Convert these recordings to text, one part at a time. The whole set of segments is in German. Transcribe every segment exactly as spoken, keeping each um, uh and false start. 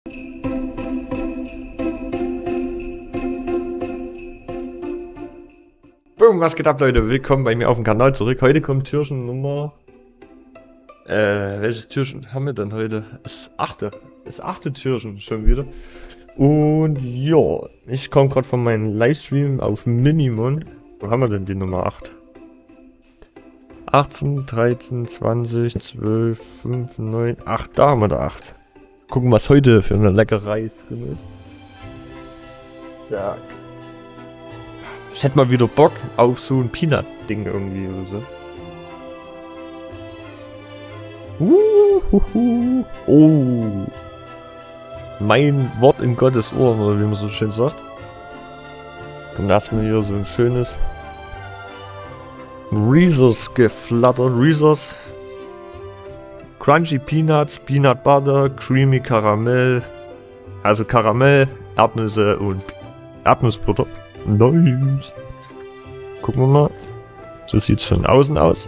Boom, was geht ab, Leute? Willkommen bei mir auf dem Kanal zurück. Heute kommt Türchen Nummer... Äh, welches Türchen haben wir denn heute? Das achte. Das achte Türchen schon wieder. Und ja, ich komme gerade von meinem Livestream auf Minimum. Wo haben wir denn die Nummer acht? achtzehn, dreizehn, zwanzig, zwölf, fünf, neun, acht. Da haben wir da acht. Gucken, was heute für eine Leckerei drin ist. Ja. Ich hätte mal wieder Bock auf so ein Peanut-Ding irgendwie oder so. Uhuhu. Oh. Mein Wort in Gottes Ohr, oder wie man so schön sagt. Kommt erstmal hier so ein schönes Reese's geflattert. Reese's Crunchy Peanuts, Peanut Butter, Creamy Karamell. Also Karamell, Erdnüsse und Erdnussbutter. Nice. Gucken wir mal. So sieht's von außen aus.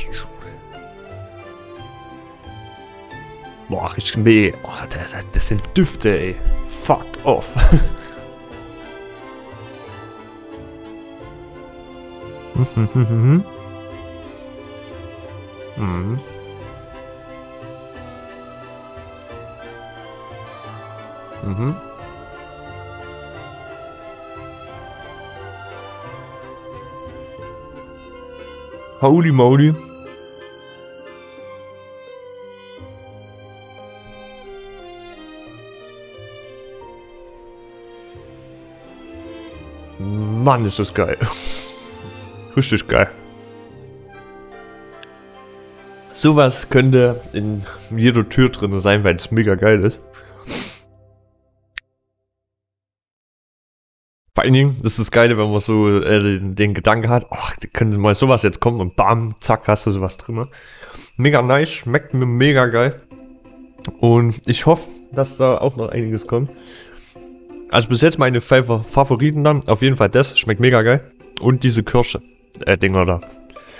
Boah, ich meh. Oh, das, das sind Düfte, ey. Fuck off. Mhm. Mhm. Mhm. Holy moly. Mann, ist das geil. Richtig geil. Sowas könnte in jeder Tür drin sein, weil es mega geil ist. Vor allen Dingen, das ist das Geile, wenn man so äh, den, den Gedanken hat, ach, könnte mal sowas jetzt kommen und bam, zack, hast du sowas drin. Mega nice, schmeckt mir mega geil. Und ich hoffe, dass da auch noch einiges kommt. Also bis jetzt meine Favoriten dann, auf jeden Fall das, schmeckt mega geil. Und diese Kirsche, äh, Dinger da.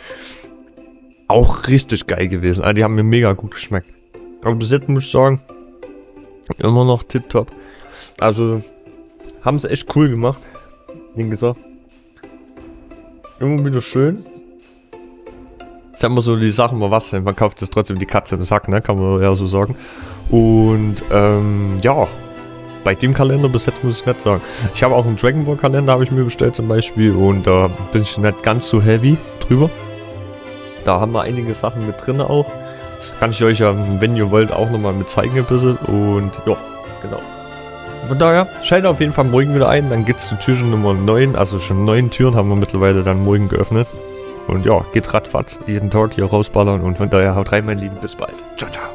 Auch richtig geil gewesen, also die haben mir mega gut geschmeckt. Aber bis jetzt muss ich sagen, immer noch tipptopp. Also... haben sie echt cool gemacht, wie gesagt. Immer wieder schön. Ist ja immer so die Sachen, mal was, man kauft das trotzdem die Katze im Sack, ne, kann man ja so sagen. Und ähm, ja, bei dem Kalender bis jetzt muss ich nicht sagen. Ich habe auch einen Dragon Ball Kalender, habe ich mir bestellt zum Beispiel, und da äh, bin ich nicht ganz so heavy drüber. Da haben wir einige Sachen mit drin auch. Kann ich euch ja, wenn ihr wollt, auch nochmal mit zeigen ein bisschen. Und ja, genau. Von daher, schaltet auf jeden Fall morgen wieder ein, dann geht's zu Türchen Nummer neun, also schon neun Türen haben wir mittlerweile dann morgen geöffnet. Und ja, geht ratzfatz, jeden Tag hier rausballern, und von daher haut rein, mein Lieben, bis bald. Ciao, ciao.